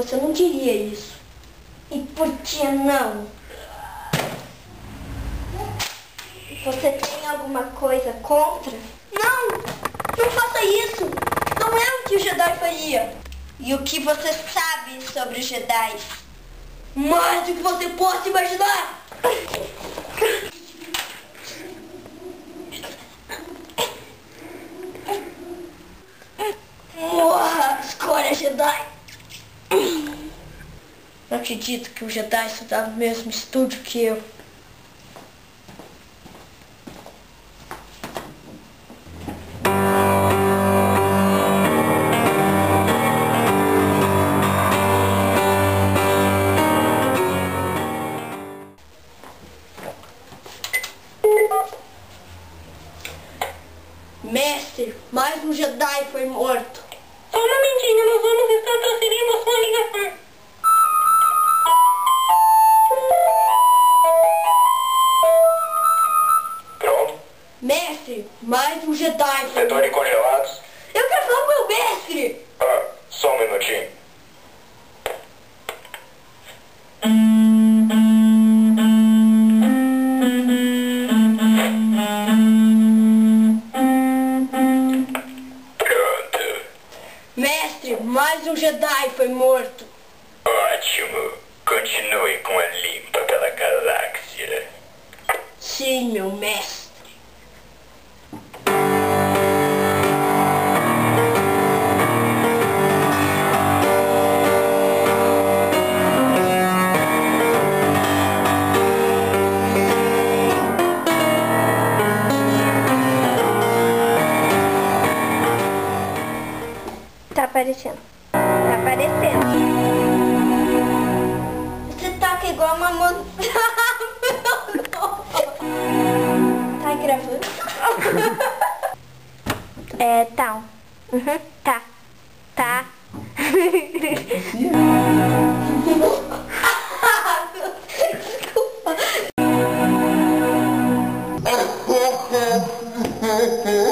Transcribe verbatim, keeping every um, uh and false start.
você não diria isso. E por que não? Você tem alguma coisa contra? Não! Não faça isso! Não é o que o Jedi faria. E o que você sabe sobre os Jedi? Mais do que você possa imaginar! Morra, escolha Jedi! Não acredito que o Jedi estudava no mesmo estúdio que eu. Mestre, mais um Jedi foi morto. Só um momentinho, nós vamos estar transferindo sua ligação. Pronto? Mestre, mais um Jedi foi Retorne morto. congelados? Eu quero falar com o meu mestre! Ah, só um minutinho. Pronto. Mestre, mais um Jedi foi morto. Ótimo. Continue com a limpa pela galáxia. Sim, meu mestre. Tá aparecendo. Tá aparecendo. Você taca igual uma mo... Tá gravando? É, tá. Uhum, tá. Tá. Desculpa.